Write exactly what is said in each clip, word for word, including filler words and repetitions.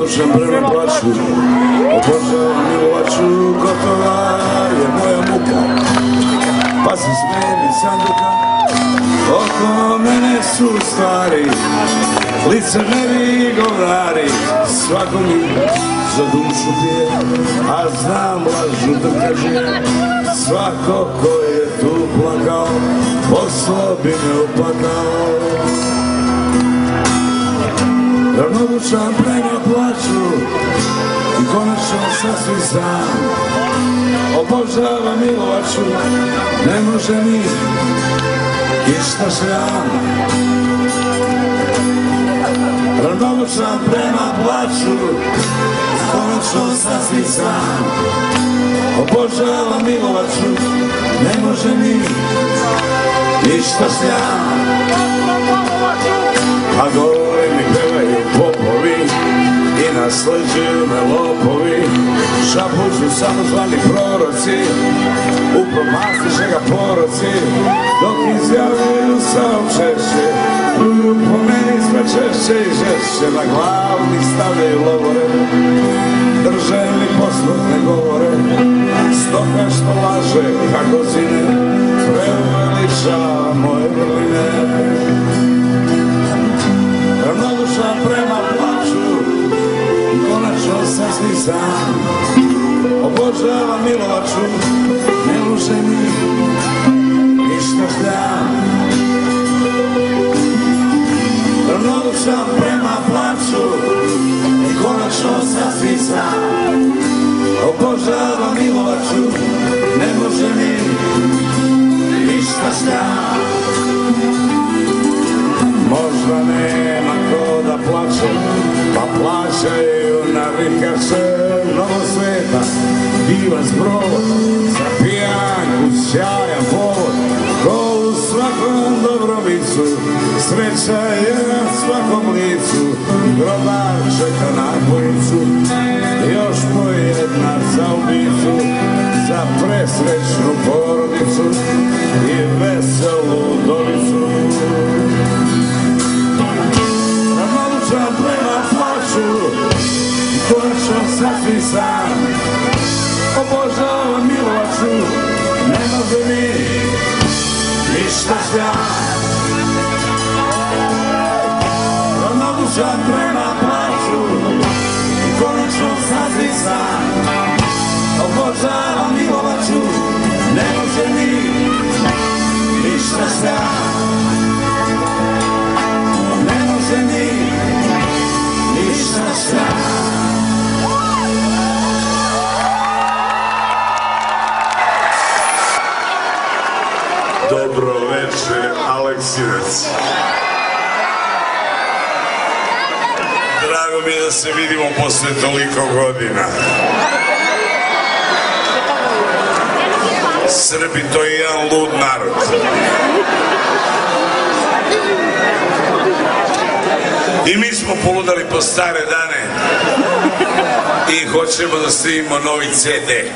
ravnodušan prema plaću, obožavam Milovaču, gotova je moja muka, pa se smijem iz sanduka. Oko mene su stvari, licemeri i govnari, svako mi za dušu pije, a znam lažu da kaže. Svako ko je tu plakao, poslo bi me uplakao. Ravnodušan prema plaću i konačno sasvim sam, obožavam Milovaču, ne može mi išta šljam. Ravnodušan prema plaću i konačno sasvim sam, obožavam Milovaču, ne može mi ništa šljam. A gore mi pevaju popovi i nasleđuju me lopovi, šapuću samozvani proroci, upropastiše ga poroci, dok izjavljuju samo češće, po meni sve češće i žešće, na glavni stavljaju lovore, drže li poslovne govore, stoka što laže kako zine, preuveličava moje vrline. Ravnodušan prema plaću i konačno sasvim sam, obožavam Milovaču, ne može mi ništa šljam. Ravnodušan prema plaću i konačno sasvim sam, obožavam Milovaču, ne može mi ništa šljam. Možda nema ko da plaće, pa plaćaju navikaše. Mnogo sveta, divan zbrod, za pijanku sjajan povod, ko u svakom Dobrovicu, sreća je na svakom licu, grobar čeka na bojicu, još po jedna za ubicu, za presrećnu porodicu i veselu udovicu. Ravnodušan prema plaću i konačno sasvim sam, obožavam Milovaču, ne može mi ništa šljam. Ravnodušan prema plaću i konačno sasvim sam, obožavam Milovaču, ne može mi ništa šljam. Ne može mi ništa šljam. Dobro večer, Aleksinac. Drago mi je da se vidimo posle toliko godina. Srbi, to je jedan lud narod. I mi smo poludali po stare dane i hoćemo da snimimo novi ce de.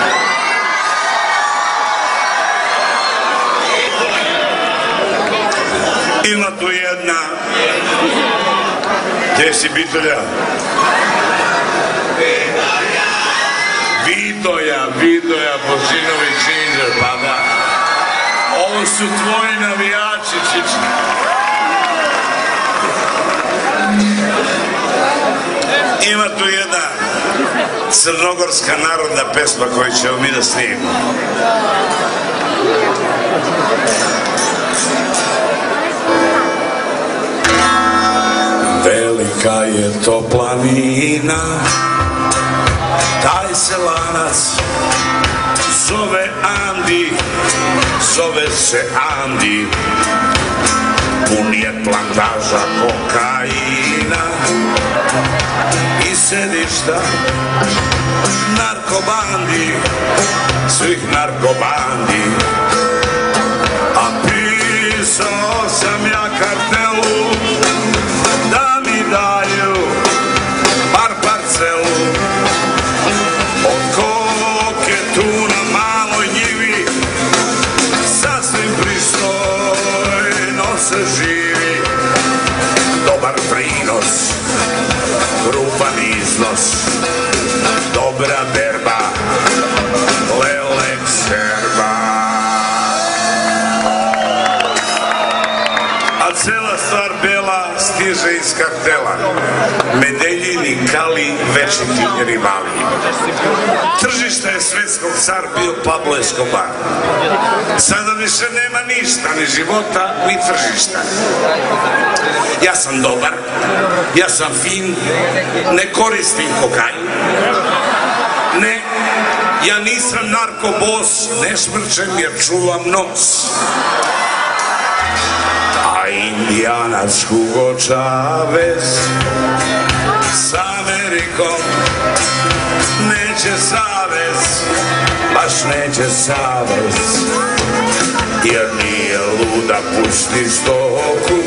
Ima tu jedna, gdje si Bitolja? Vidoja, Vidoja, Božinović, Inđer, pa da. Ovo su tvoji navijači, Čični. Ima tu jedna crnogorska narodna pesma koju ćemo mi da snimimo. Velika je to planina, taj se lanac zove Andi, zove se Andi, pun je plantaža kokaina i sedišta narkobandi, svih narkobandi. A pisao sam ja kartelu da mi daju bar parcelu od koke tu na maloj njivi, sasvim pristojno se živi, dobar prinos, grupan iz stvar bela stiže iz kartela. Medeljini, Kali, večiti rivali. Tržište je svetskog car bio Pablo Escobar. Sada više nema ništa, ni života, ni tržišta. Ja sam dobar, ja sam fin, ne koristim kokain. Ne, ja nisam narkobos, ne šmrčem jer čuvam nos. A Indijanac Hugo Chavez s Amerikom neće savez, baš neće savez, jer nije luda pusti stoku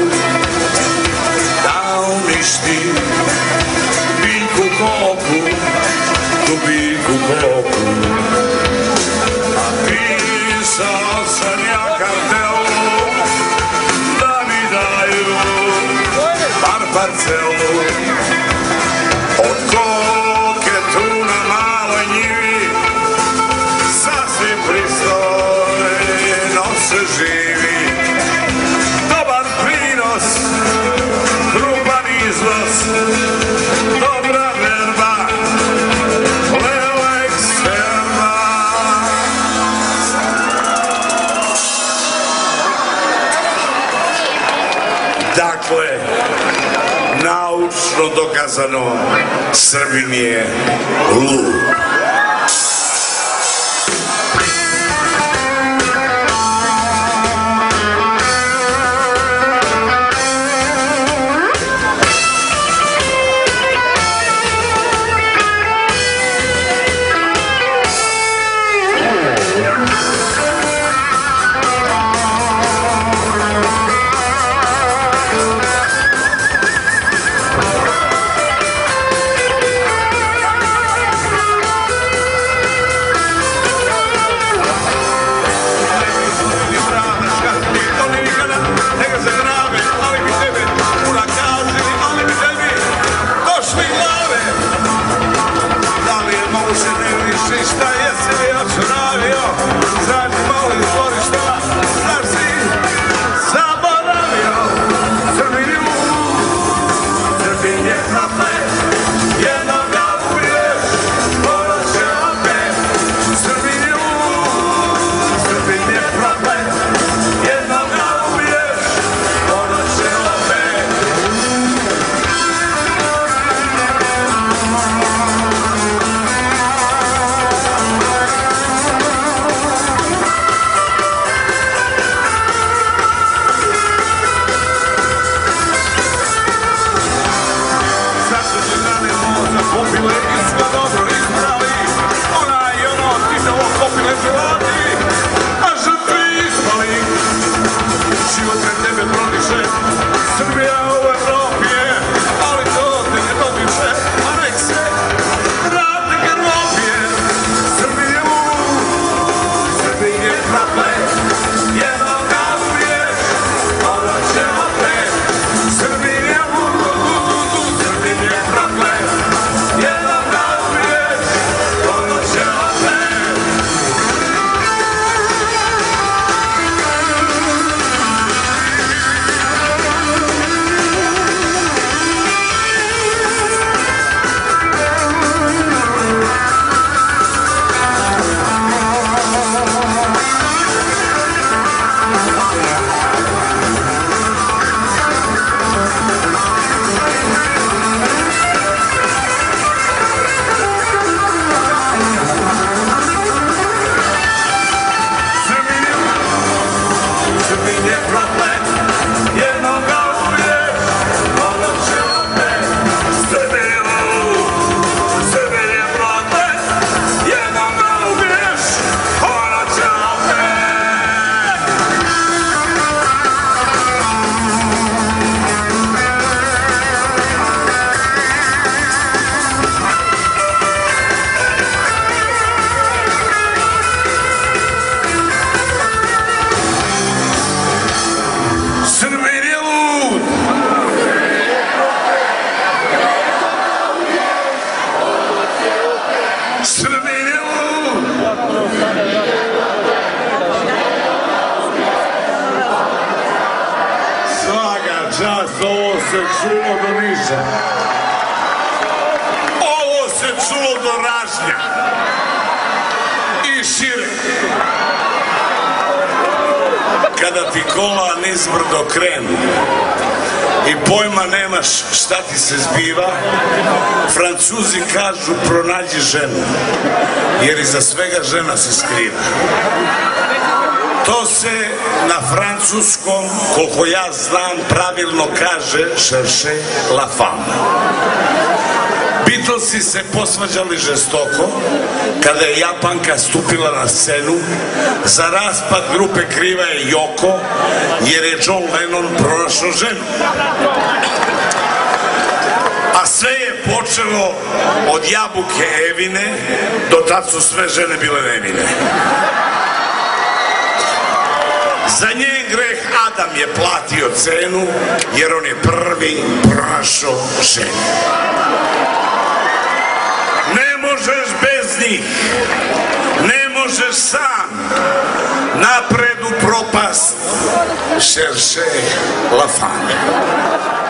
da uništi biljku koku, tu biljku koku. A pisao sam ja kartelu da mi daju par parcelu od koke tu na maloj njivi, sasvim pristojno se živi. Dobar prinos, krupan iznos, dobra verba, lex verba. Dakle, naučno dokazano, Srbin je lud. se čulo do Niša. Ovo se čulo do Ražnja. I šire. Kada ti kola nizbrdo krenu i pojma nemaš šta ti se zbiva, Francuzi kažu pronađi ženu, jer iza svega žena se skriva. To se na francuskom, koliko ja znam, pravilno kaže chercher la femme. Beatlesi se posvađali žestoko kada je Japanka stupila na scenu. Za raspad grupe kriva je Yoko, jer je John Lennon pronašao ženu. A sve je počelo od jabuke Evine, do tad su sve žene bile nevine. Za njen greh Adam je platio cenu, jer on je prvi pronašao ženu. Ne možeš bez njih, ne možeš sam, napred u propast, chercher la femme.